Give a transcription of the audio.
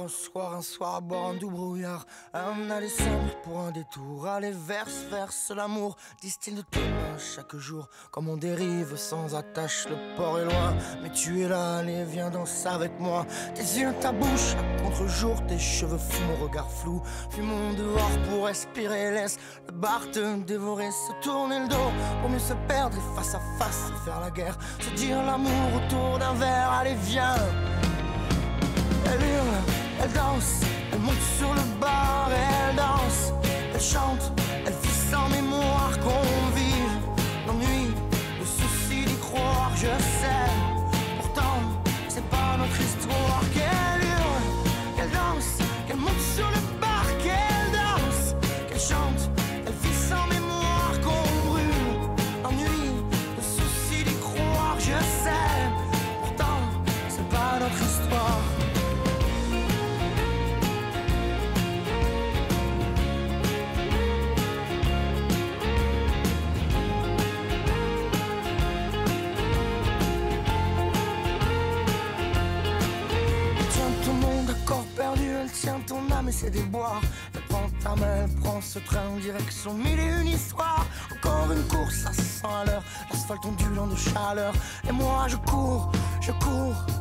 un soir à boire un doux brouillard, un aller simple pour un détour. Allez, verse l'amour, distille de tes mains chaque jour. Comme on dérive sans attache, le port est loin, mais tu es là, allez viens danser avec moi. Tes yeux, ta bouche, à contre-jour, tes cheveux fous, mon regard flou. Fumons dehors pour respirer, laisse le bar te dévorer, se tourner le dos pour mieux se perdre et face à face se faire la guerre, se dire l'amour autour d'un verre. Allez viens. Elle hurle, elle danse, elle monte sur le bar et elle danse. Elle chante, elle vit sans mémoire qu'on vive l'ennui, le souci d'y croire, je sais. Pourtant, c'est pas notre histoire. Qu'elle hurle, qu'elle danse, qu'elle monte sur le bar, qu'elle danse, qu'elle chante, elle vit sans mémoire qu'on brûle l'ennui, le souci d'y croire, je sais. Pourtant, c'est pas notre histoire. Elle tient ton âme et ses déboires. Elle prend ta main, elle prend ce train en direction mille et une histoires. Encore une course à 100 à l'heure, l'asphalte ondulant de chaleur. Et moi je cours